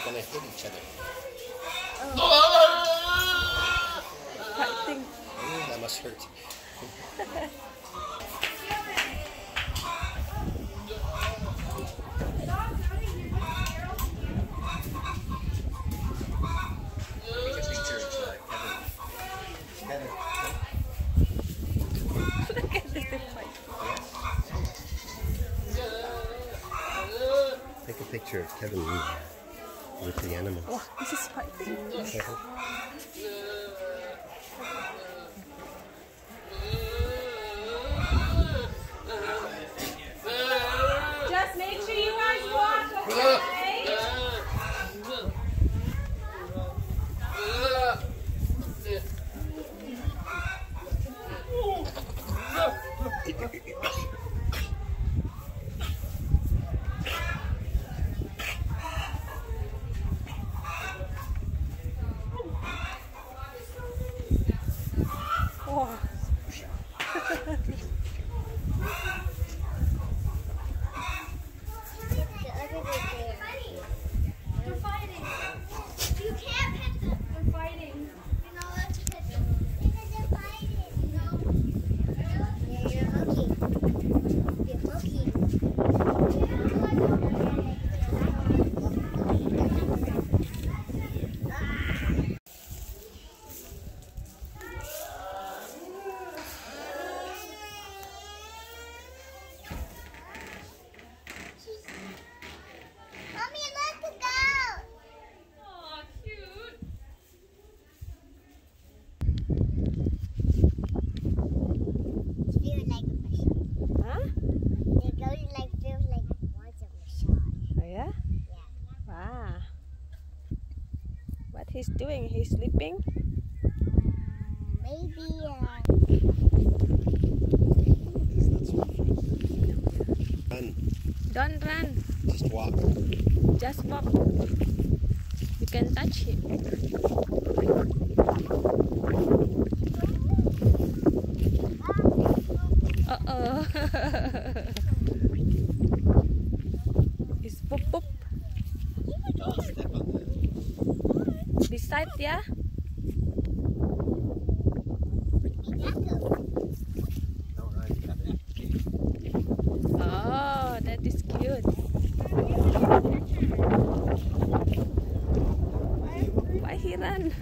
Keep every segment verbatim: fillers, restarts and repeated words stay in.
gonna hit each other. Oh. Fighting. Oh, that must hurt. Look at this fight. Take a picture of Kevin with the animals. Wow, this is fighting. Just make sure you guys walk, okay? Oh. They're fighting. You can't pet them. They're fighting. You know, let's pet them. Because they're fighting. You know? Yeah, you're lucky. You're lucky. Mommy, let's go. Aw, cute. Feels like a massage. Huh? It goes like feels like it wants a massage. Oh yeah? Yeah. Wow. What he's doing? He's sleeping? Maybe uh, Run. Don't run. Just walk. Just walk. You can touch him. Uh-oh. It's poop poop. Don't step on that. Beside, yeah? Don't run, Kevin. Oh, that is cute. Why he run?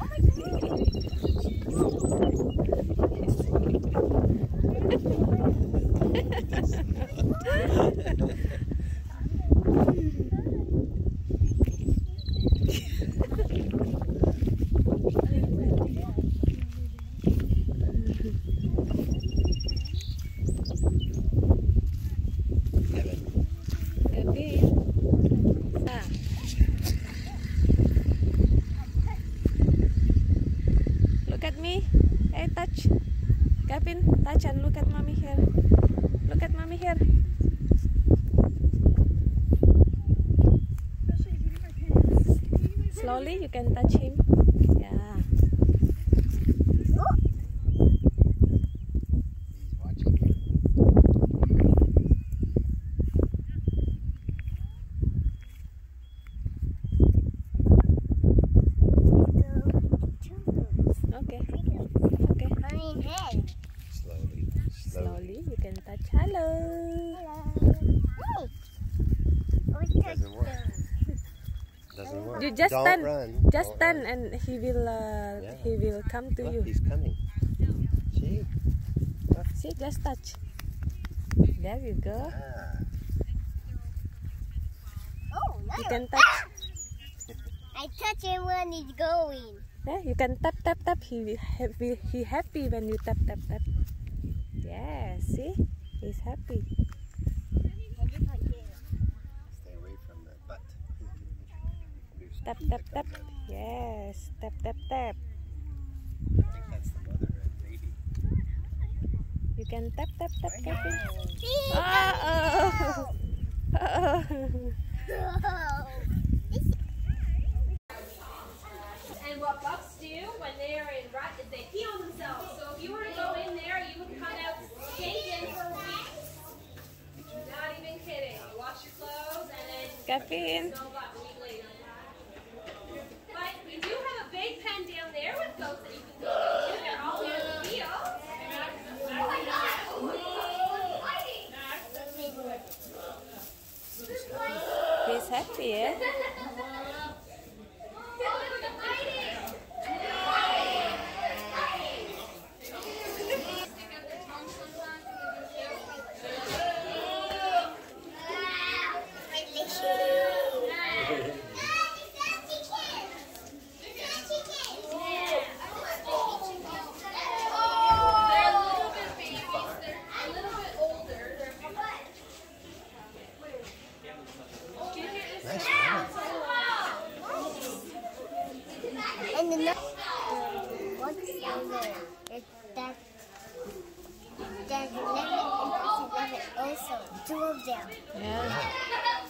Kevin. Kevin. Ah. Look at me. Hey, touch. Kevin, touch and look at mommy here. Look at mommy here. Slowly, you can touch him. Yeah. He's watching you. Okay. Okay. Green head. Slowly. Slowly. Slowly, you can touch. Hello. Doesn't work. Doesn't work. You just Don't stand. run. Just Don't stand, run. and he will. Uh, Yeah. He will come to Look, you. he's coming. See? See, just touch. There you go. Ah. Oh, You no. can touch. I touch it when he's going. Yeah, you can tap tap tap. He will happy. He happy when you tap tap tap. Yeah, see, he's happy. Stay away from the butt. Tap tap tap. Yes, tap tap tap. I think that's the mother and baby. You can tap tap tap, Kevin. See? Uh oh. Uh oh. And what bucks do when they are in rut is they pee on themselves. So if you were to go in there, you would kind of stinking for weeks. Not even kidding. You wash your clothes and then Kevin. smell about a week later. boats that you can go to. They're all near the field. He's happy, eh? And the next, what's in there? It, that, there's eleven and there's eleven also. Two of them. Yeah.